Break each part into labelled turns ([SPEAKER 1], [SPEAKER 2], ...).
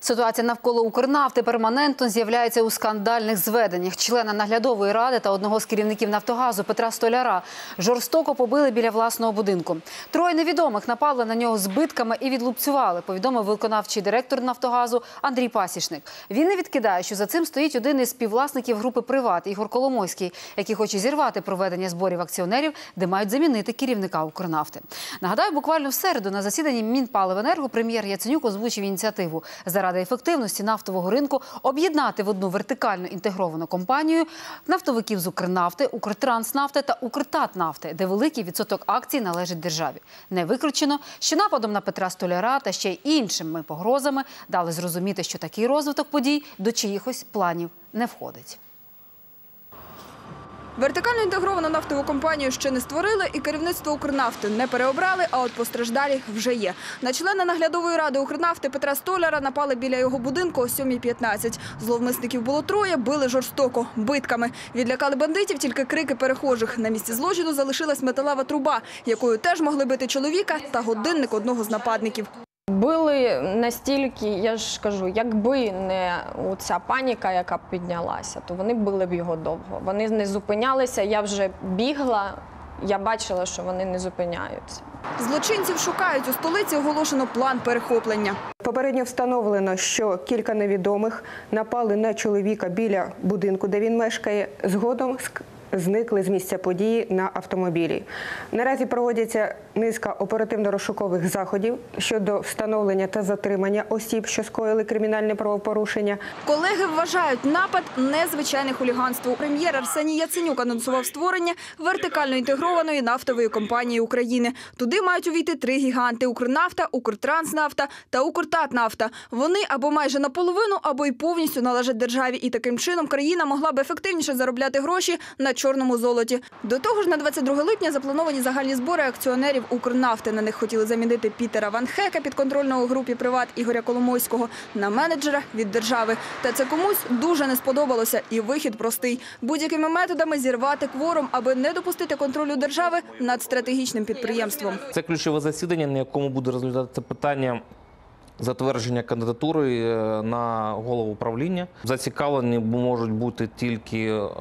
[SPEAKER 1] Ситуація навколо «Укрнафти» перманентно з'являється у скандальних зведеннях. Члена наглядової ради та одного з керівників «Нафтогазу» Петра Столяра жорстоко побили біля власного будинку. Троє невідомих напали на нього збитками і відлупцювали, повідомив виконавчий директор «Нафтогазу» Андрій Пасічник. Він не відкидає, що за цим стоїть один із співвласників групи «Приват» Ігор Коломойський, який хоче зірвати проведення зборів акціонерів, де мають замінити керівника «Укрнафти». Нагадаю, буквально в середу на засіданні Мінпаливенерго прем'єр Яценюк озвучив ініціативу заради ефективності нафтового ринку об'єднати в одну вертикально інтегровану компанію нафтовиків з «Укрнафти», «Укртранснафти» та «Укртатнафти», де великий відсоток акцій належить державі. Не виключено, що нападом на Петра Столяра та ще й іншими погрозами дали зрозуміти, що такий розвиток подій до чиїхось планів не входить.
[SPEAKER 2] Вертикально інтегровану нафтову компанію ще не створили і керівництво «Укрнафти» не переобрали, а от постраждалі вже є. На члена наглядової ради «Укрнафти» Петра Столяра напали біля його будинку о 7:15. Зловмисників було троє, били жорстоко, битками. Відлякали бандитів тільки крики перехожих. На місці злочину залишилась металева труба, якою теж могли бити чоловіка та годинник одного з нападників.
[SPEAKER 3] Били настільки, я ж кажу, якби не ця паніка, яка піднялася, то вони били б його довго. Вони не зупинялися, я вже бігла, я бачила, що вони не зупиняються.
[SPEAKER 2] Злочинців шукають. У столиці оголошено план перехоплення.
[SPEAKER 4] Попередньо встановлено, що кілька невідомих напали на чоловіка біля будинку, де він мешкає, згодом зникли з місця події на автомобілі. Наразі проводяться низка оперативно-розшукових заходів щодо встановлення та затримання осіб, що скоїли кримінальне правопорушення.
[SPEAKER 2] Колеги вважають напад незвичайне хуліганство. Прем'єр Арсеній Яценюк анонсував створення вертикально інтегрованої нафтової компанії України. Туди мають увійти три гіганти – «Укрнафта», «Укртранснафта» та «Укртатнафта». Вони або майже наполовину, або й повністю належать державі. І таким чином країна могла б ефективніше заробляти гроші на чорному золоті. До того ж, на 22 липня заплановані загальні збори акціонерів «Укрнафти». На них хотіли замінити Пітера Ван Хека, підконтрольного групі «Приват» Ігоря Коломойського, на менеджера від держави. Та це комусь дуже не сподобалося. І вихід простий – будь-якими методами зірвати кворум, аби не допустити контролю держави над стратегічним підприємством.
[SPEAKER 5] Це ключове засідання, на якому буде розглядатися питання затвердження кандидатури на голову правління. Зацікавлені можуть бути тільки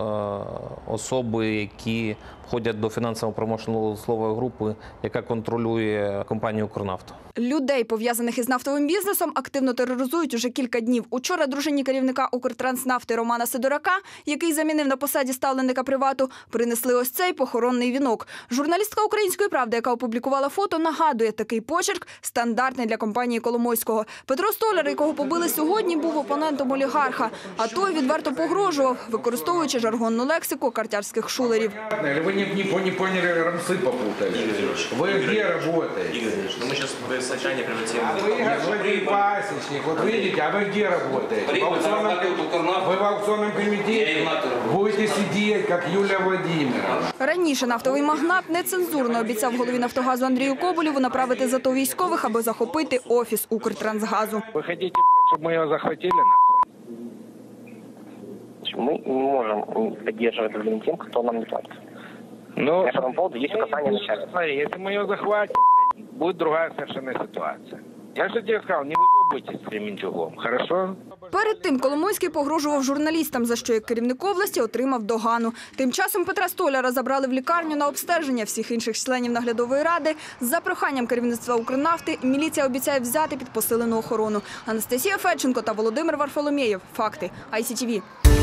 [SPEAKER 5] особи, які входять до фінансово-промислової групи, яка контролює компанію «Укрнафта».
[SPEAKER 2] Людей, пов'язаних із нафтовим бізнесом, активно тероризують уже кілька днів. Учора дружині керівника «Укртранснафти» Романа Сидорака, який замінив на посаді ставленика «Привату», принесли ось цей похоронний вінок. Журналістка «Української правди», яка опублікувала фото, нагадує, такий почерк стандартний для компанії Коломойського. Петро Столяр, якого побили сьогодні, був опонентом олігарха, а той відверто погрожував, використовуючи жаргонну лексику картярських шулерів.
[SPEAKER 6] Ви не поняли, рамсы попутали. Вы где работаете?
[SPEAKER 7] Игорь Ильич, ну мы сейчас сначала не превратим.
[SPEAKER 6] Вы господин пасечник, вот видите, а вы где работаете? Вы в аукционном комитете будете сидеть, как Юлия Владимировна.
[SPEAKER 2] Раніше нафтовий магнат нецензурно обіцяв голові «Нафтогазу» Андрію Коболєву направити за то військових, аби захопити офіс «Укртрансгазу».
[SPEAKER 6] Вы хотите, чтобы мы его захватили?
[SPEAKER 8] Мы не можем поддерживать тем, кто нам не платит.
[SPEAKER 6] Ну,
[SPEAKER 8] по этому поводу есть указания начальства.
[SPEAKER 6] Смотри, если мы ее захватим, будет другая совершенно ситуация. Я же тебе сказал, не выебывайтесь с Кременчугом, хорошо?
[SPEAKER 2] Перед тим Коломойський погрожував журналістам, за що як керівник області отримав догану. Тим часом Петра Столяра забрали в лікарню на обстеження. Всіх інших членів наглядової ради за проханням керівництва «Укрнафти» міліція обіцяє взяти під посилену охорону. Анастасія Федченко та Володимир Варфоломєєв. Факти. ICTV.